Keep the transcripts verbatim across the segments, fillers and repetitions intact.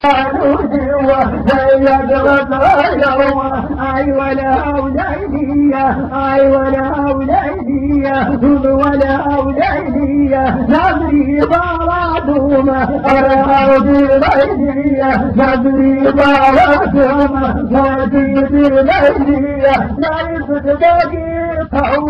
أي ولا أولادية أي ولا أولادية ولا أولادية نبري باراتهما أرى بالليلية نبري باراتهما نبري بالليلية نعرف دقيقة هو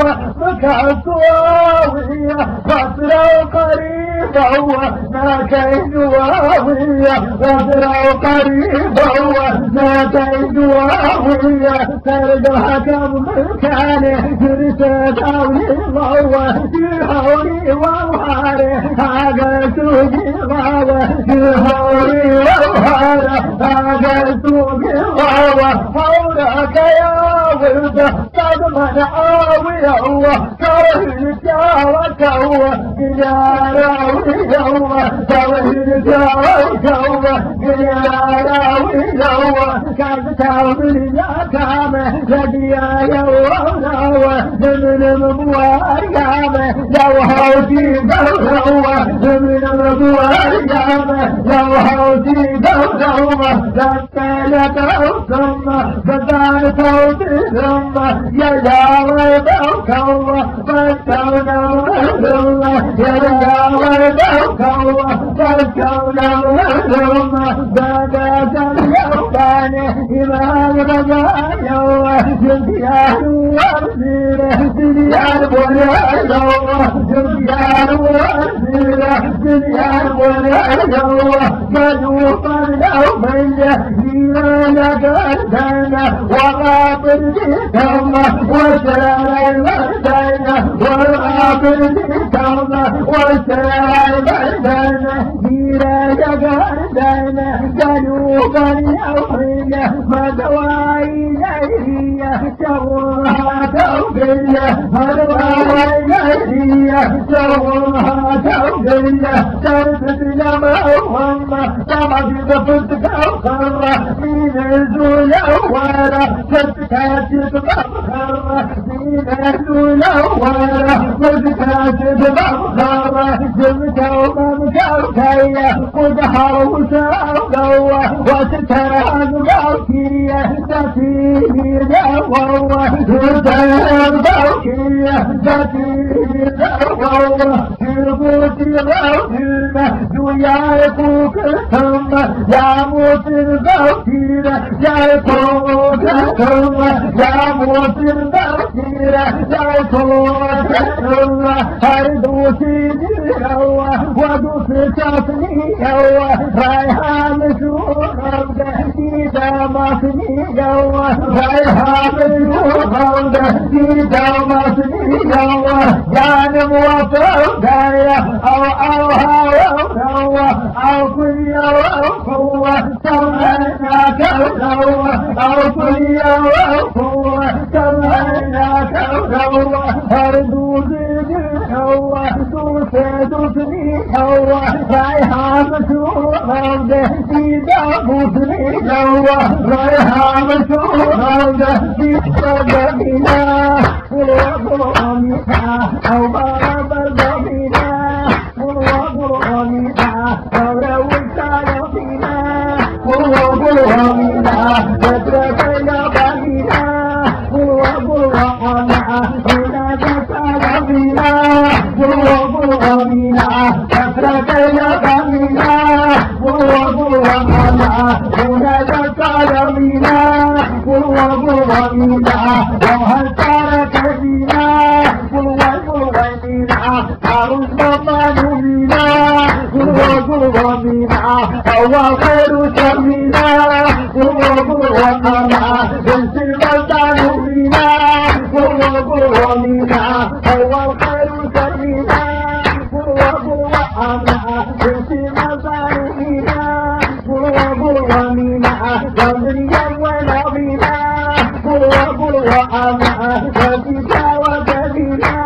مكعكوية فترة قريبة هو ما كيد واوية فترة قريبة هو ما كيد واوية ترجع كم مكانه ترسد أولي ضوى في حولي ووهاري عقلتو بغاوة في حولي ووهاري عقلتو بغاوة حولك يا ولد قد منعاوي هو كرهك وكوى يا راوي هو كرهك وكوى يا راوي هو كان تعمل يا كامل لديا يوم من مبواريامه لو هودي دورهوه من مبواريامه لو هودي دورهوه لكالة ثم بدان توتي ثم يجاوي دوكوه فالكونا ثم يجاوي دوكوه فالكونا ثم بدات اليوبان إمام رجايوه جزيان وارزيله جزيان بنيانوه جزيان وارزيله جزيان بنيانوه مدوطا لو من يهدينا قدنا وغابر ثم وسرى المدينة وغابر ثم وسرى المدينة دينا قدنا جنوبا يوحينا مدواي ليلية شورها توقية مدواي ليلية شورها توقية تربت لما أمه تمضي بفتك أخرى من الزول أولا فتكاتب بخرى من الزول أولا فتكاتب بخرى جمك وممكوكية قدحر وساقوة وسترى الموكية تفيني دعوة تدهر موكية تفيني دعوة تربوتي الغوثينة ويعيقوك ثم يعموت الغوثينة يعيقوك ثم يعموت الغوثينة يعيقوك ثم هردوسي ديوة ودوسي شافني يوة رايحان شوخم إذا ما سني جوا رايحان شوخم إذا ما سني جوا جان موافق دايا أو أو هاو هوا أو كل أو قوة سمعنا كوكوة أو كل أو قوة سمعنا كوكوة هردوسي هوا دوسي دوسني هوا رايحان شوخم إذا بوسني هوا رايحان شوخم إذا بنا قلوبنا أو باب البابنا قلوبنا أو لو كان فينا قلوبنا تتركنا بنا قلوبنا إذا كان فينا قلوبنا تتركنا بنا قلوبنا إذا كان فينا قلوبنا وهل ترك فينا قلوبنا أرزقنا منا قلوبنا هو خير شمنا قلوبنا بالسلطان منا قلوبنا هو خير شمنا قلوبنا بالسلطان منا قلوبنا والدنيا ونبينا قلوبنا والكتاب بنا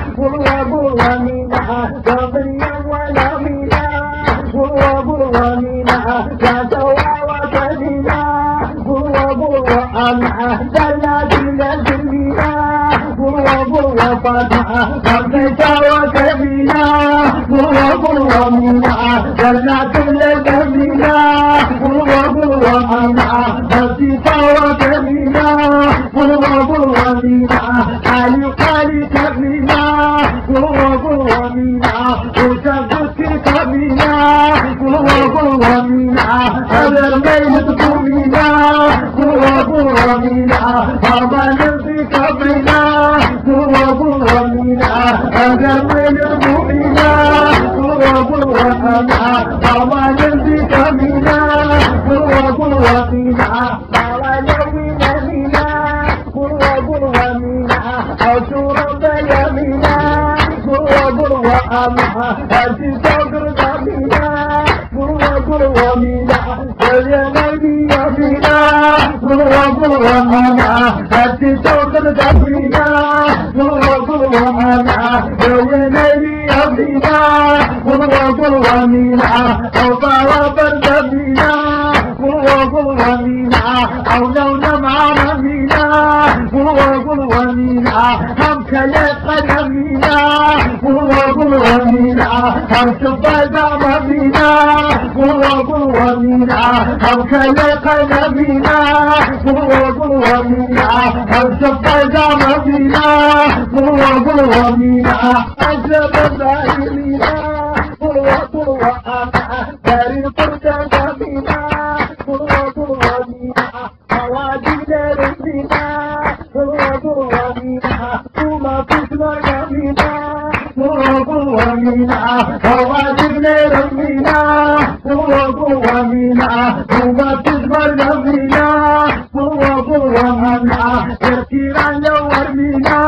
قلوبنا والدنيا ونبينا قلوبنا كسوى وكبنا قلوبنا جنات الدنيا قلوبنا كسوى وكبنا قلوبنا جنات الدنيا ومينا الزفا وكمينا قلوب ومينا علي قالي كمينا قلوب ومينا وشبك كمينا قلوب ومينا هذا الميل تقومينا قلوب ومينا هذا نبي كمينا قلوب ومينا هذا الميل تقومينا قلوب ومينا هذا نبي كمينا قلوب ومينا هذا نبي كمينا قلوب ومينا أشور بيمينا قلوب ومينا أجساد كمينا قلوب ومينا واليمين يمينا قلوب ومينا أجساد كمينا قلوب ومينا واليمين يمينا قلوب ومينا أوطار بردمينا قلوب ومينا أو لون معرمينا قلوب ومينا هم كيف قدمينا قلوب ومينا هم شباب مبينا قلوب ومينا هم كيف قدمينا قلوب ومينا هم شباب مبينا قلوب ومينا أجلب الظاهرينا قلوب ومينا داري قرد مبينا قلوب ومينا حواجد رسينا قلوب ومينا وما تسمع مبينا قلوب ومينا حواجد رسينا قلوب ومينا وما تسمع مبينا قلوب ومينا تركيرا يورمينا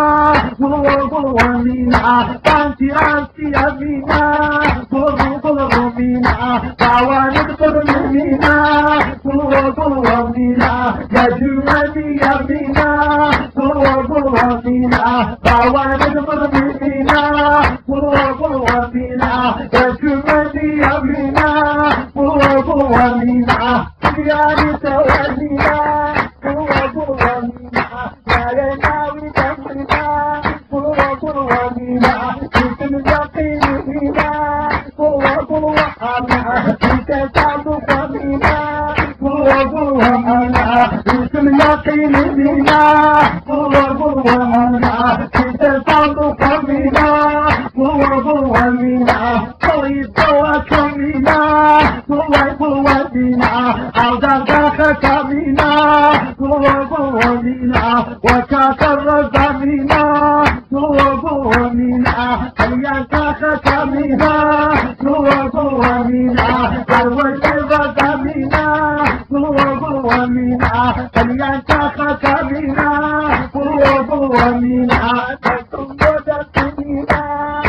قلوب ومينا تانتيران سيامينا قلوب ومينا تعوانب قرمينا قلوب ومينا يجمعني يمينا قلوب ومينا تعوانب قرمينا قلوب ومينا يجمعني يمينا قلوب ومينا سياري توانينا قلوب ومينا يا يناوي تمرنا قلوب ومينا يمكن يقينينا قلوب ومينا يتسعد قمينا قلوب ومينا يمكن يقينينا قلوب ومينا يتسعد قمينا قلوب ومينا طريق وكمينا قلوب ومينا عودك كمينا قلوب ومينا وكاكر زمينا قلوب ومينا هياك كمينا قلوب ومينا كروجب زمينا قلوب ومينا هياك كمينا قلوب ومينا تسمد سنينا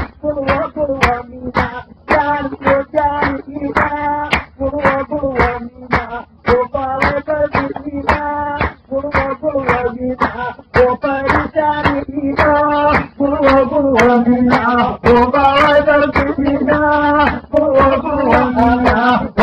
قلوب ومينا جان وجانينا قلوب ومينا وطالب سنينا قلوب ومينا وفرجانينا قلوب ومينا وطالب سنينا قلوب ومينا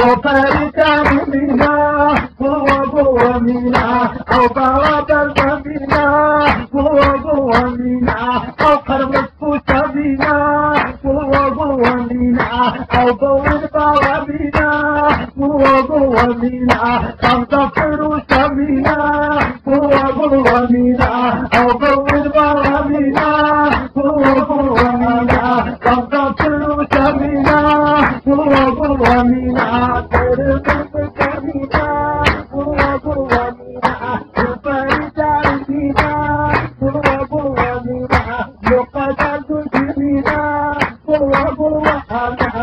وفرجانينا قلوب ومينا وطالب سنينا قلوب ومينا وقرب سبينا قلوب ومينا وضوء بوابينا قلوب ومينا تنتصر سبينا قلوب ومينا وضوء بوابينا قلوب ومينا تنتصر سبينا قلوب ومينا تربط سبينا قلوب ومينا وفرجانينا قلوب ومينا يقتل سبينا قلوب ومينا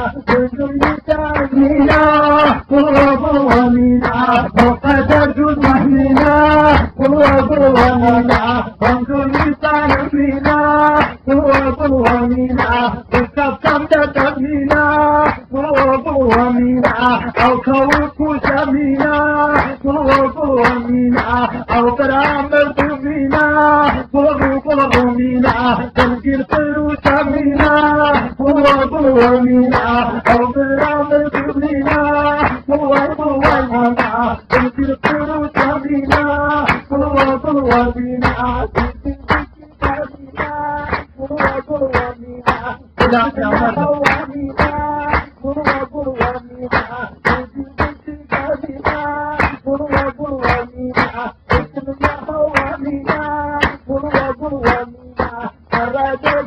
تجرينا قلوب ومينا وقتل سبينا قلوب ومينا وانظر لساننا قلوب ومينا وكفتم تتبينا قلوب ومينا أو خوف سمينا قلوب ومينا أو برامل سمينا قلوب ومينا تنكر فروس سمينا قلوب ومينا أو برامل سمينا قلوب ومينا تنكر فروس سمينا قلوب ومينا قلوب ومينا قلوة قلوة مينا اسم يهوى مينا قلوة قلوة مينا أرادت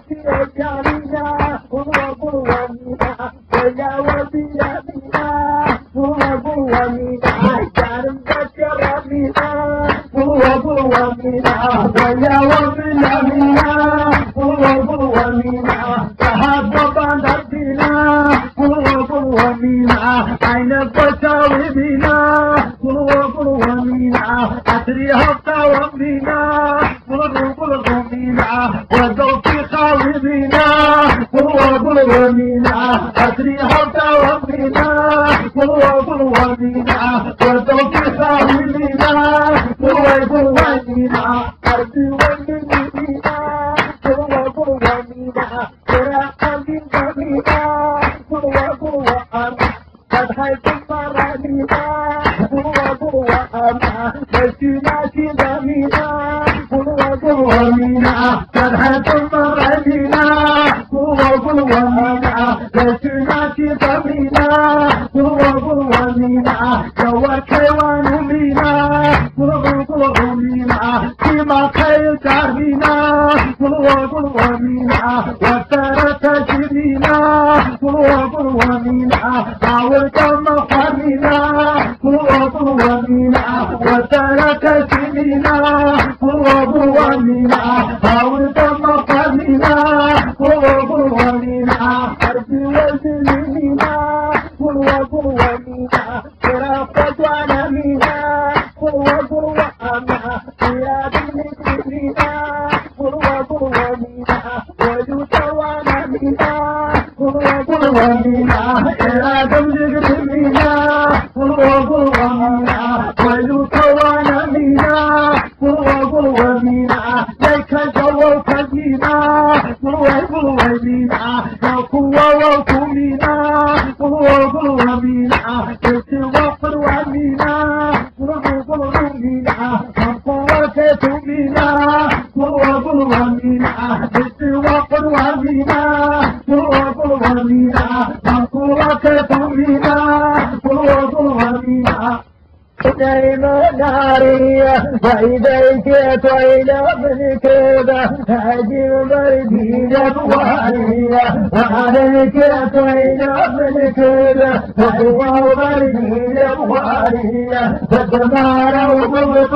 أجالينا قلوة قلوة مينا ويا وبيا مينا قلوة قلوة مينا كان ذكر مينا قلوة قلوة مينا ويا وبيا مينا قلوة قلوة مينا تهاب بندرنا قلوة قلوة مينا عين الفتاوي مينا قلوة قلوة مينا أتريها الطاوة مينا قلوة قلوة مينا وذوقي خاوي مينا قلوة قلوة مينا أتريها الطاوة مينا قلوة قلوة مينا وذوقي خاوي مينا قلوة قلوة مينا أرضي ومني مينا قلوة قلوة مينا قراءة مينا قلوة قلوة أمينا قد حيث مرامينا قلوة قلوة أمينا بسينا كذا مينا قلوة قلوة مينا قد حيث مرامينا قلوة قلوة مينا بسينا كذا مينا قلوة قلوة مينا جوا كيوان مينا قلوة قلوة مينا فيما خير مينا قلوة قلوة مينا وترك جمينا قلوة قلوة مينا داوركم مخارينا قلوة قلوة مينا وترك جمينا قلوة قلوة مينا داوركم مخارينا قلوة قلوة مينا أرضي وزمينا قلوة قلوة مينا شرافة وانا مينا قلوة قلوة أمنا يا بني مينا قلوة قلوة مينا وجود وانا مينا قلوة قلوة مينا إرادة جد مينا قلوة قلوة مينا وجود وانا مينا قلوة قلوة مينا ليك جو كمينا قلوة قلوة مينا قوة وكمينا قلوة قلوة مينا يسوى قلوة مينا قلوة قلوة مينا قوة كمينا قلوة قلوة مينا يسوى قلوة مينا قلوة قلوة مينا قوة كمينا قلوة قلوة مينا دايما نارية وإيديك طويلة من كذا هاجم مردينة بوارية وعليك طويلة من كذا وهو مردينة بوارية فالدمار وضبط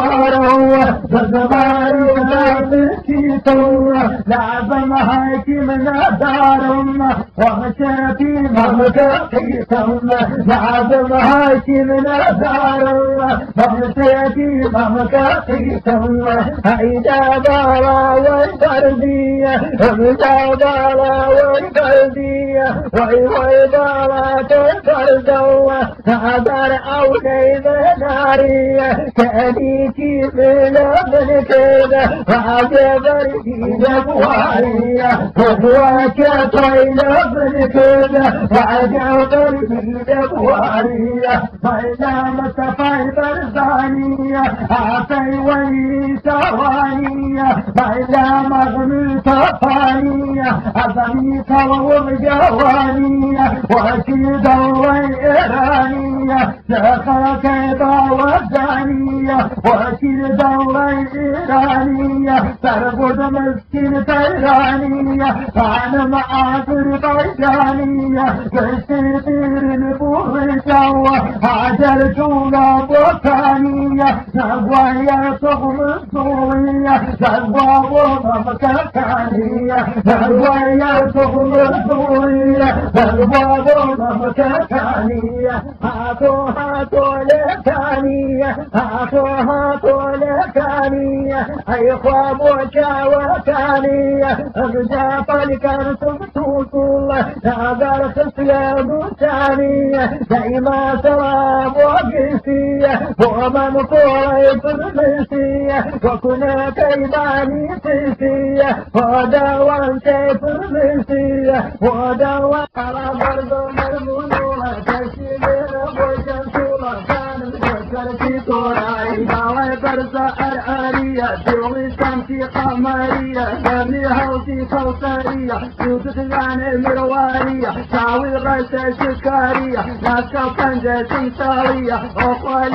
الظهر فالدمار وضبط سوى لعظم حاكم نادارم ومشاكي مهدى ثم لعظم حاكم نادارم فمسيتي ممكاتي ثم هيدا بالا والبردية هيدا بالا والبردية وي وي بالا تبردوة تعبر أو كيدا نارية كأنيكي من من كيدا وعجبر كيدا بوارية وهواك طيلة من كيدا وعجبر كيدا بوارية فإذا صفاي برزانية أعطي ولي ثوانية بإلا مغني صفانية أظنيك وورجوانية وأكيد الله إيرانية شيخك وزانية وأكيد الله إيرانية تربط مسكين تيرانية فأنا معاصر بيجانية بستير نبوه جوا عجل جولا بوتانية نبوايا صغم سورية نبوا ومكاكانية نبوايا صغم سورية نبوا ومكاكانية هاتو هاتو لكانية هاتو هاتو لكانية أي خواب وكاوكانية أرجع فالكرسم توصل نادر تسلم ثانية دايما سلام وقسية ومن قريب المسية وكنا كيماني سيسية ودوان كيف المسية ودوان على برضو مرمونوها تشيبين بوشن سولا كان البشر في طوراي باوي برزا أرآرية جوغي سمتي قمرية بني هوتي كوثرية يوتك يعني المروارية شاوي غيثة شكارية ناسكا كنجة سمسارية